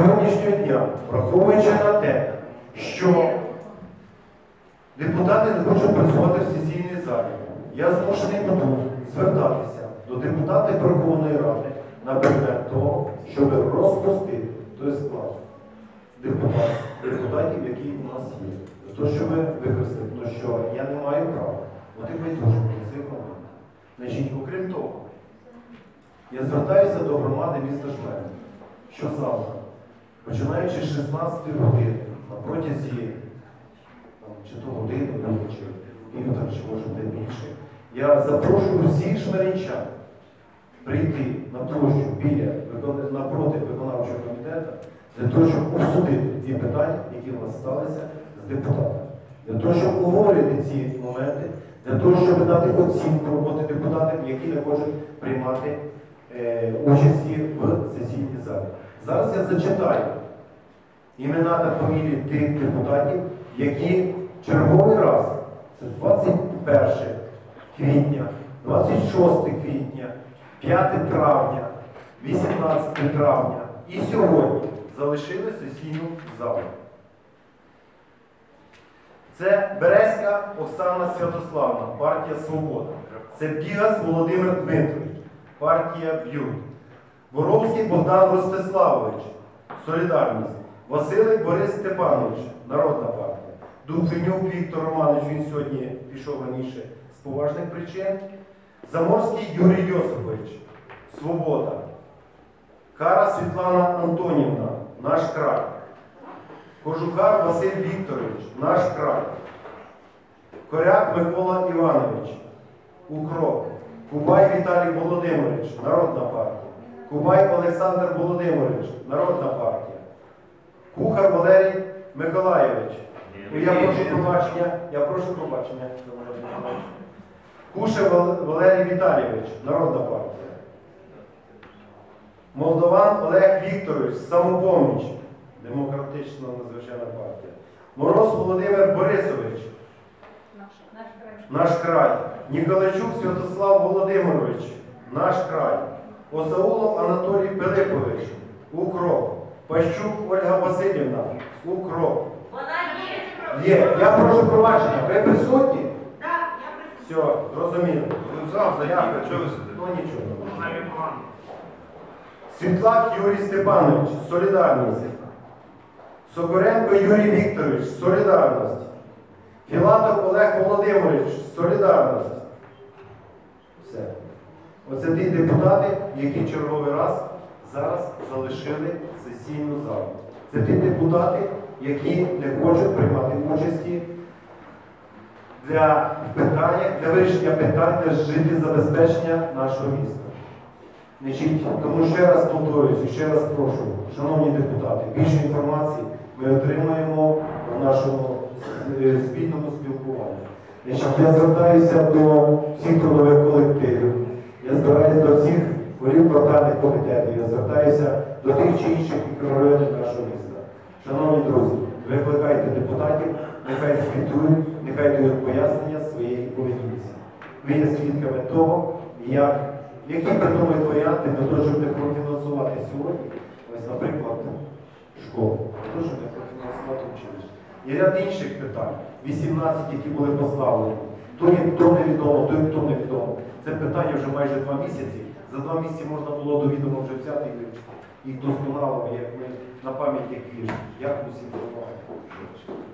сьогоднішнього дня, враховуючи на те, що депутати не хочуть працювати в сесійній залі, я змушений буду звертатися до депутатів Верховної Ради на предмет того, щоб розпустити той склад депутатів, які у нас є. Для того, щоб використати, тому що я не маю права бути байдужим до цих моментів. Значить, окрім того, я звертаюся до громади міста Жмерин, що завтра, починаючи з 16 години, на протязі чи то години, чи півтора, чи може буде більше, я запрошую всіх жмеринчан прийти на площу напроти виконавчого комітету, для того, щоб обсудити ті питання, які в нас сталися з депутатами. Для того, щоб обговорити ці моменти, для того, щоб дати оцінку роботи депутатів, які не можуть приймати участі в сесійній залі. Зараз я зачитаю імена та фамілії тих депутатів, які черговий раз, це 21 квітня, 26 квітня, 5 травня, 18 травня і сьогодні залишили сесійну залу. Це Березька Оксана Святославна, партія «Свобода». Це Бігас Володимир Дмитрович, партія «Б'ют». Боровський Богдан Ростиславович, «Солідарність». Василик Борис Степанович, Народна партія. Дубфенюк Віктор Романович, він сьогодні пішов раніше з поважних причин. Заморський Юрій Йосипович, «Свобода». Кара Світлана Антонівна, «Наш край». Кожухар Василь Вікторович, «Наш край». Коряк Микола Іванович, «Укроп». Кубай Віталій Володимирович, Народна партія. Кубай Олександр Володимирович, Народна партія. Кухар Валерій Миколайович. Я прошу пробачення. Кушер Валерій Віталійович, Народна партія. Молдован Олег Вікторович, «Самопоміч», Демократична надзвичайна партія. Мороз Володимир Борисович, «Наш край». Ніколайчук Святослав Володимирович, «Наш край». Осаулов Анатолій Пилипович, «Укроп». Пащук Ольга Васильівна, «Укроп». Є. Я прошу пробачення. Ви присутні? Так, я присутні. Все, зрозуміло. Ну нічого. Світлак Юрій Степанович, «Солідарність». Сокоренко Юрій Вікторович, «Солідарність». Філатов Олег Володимирович, «Солідарність». Все. Оце ті депутати, які черговий раз зараз залишили сесійну залу. Це ті депутати, які не хочуть приймати участі для вирішення питань для життєзабезпечення нашого міста. Тому ще раз повторююся, ще раз прошу, шановні депутати, більше інформації ми отримаємо в нашому спільному спілкуванні. Я звертаюся до всіх трудових колективів, я звертаюся до всіх голів квартальних комітетів, я звертаюся до тих чи інших мікрорайонів нашого міста. Шановні друзі, викликайте депутатів, нехай звітують, нехай дають пояснення своєї поведінці. Ви є свідками того, які придумують варіанти для того, щоб не профінансувати сьогодні, ось, наприклад, школу, для того, щоб не профінансувати училище. Є ряд інших питань, 18, які були поставлені. То невідомо, то невідомо. Це питання вже майже 2 місяці. За 2 місяці можна було до відома вже взяти і вивчити. Їх досконало, як ми на пам'ять як вірш. Як усім допомагати.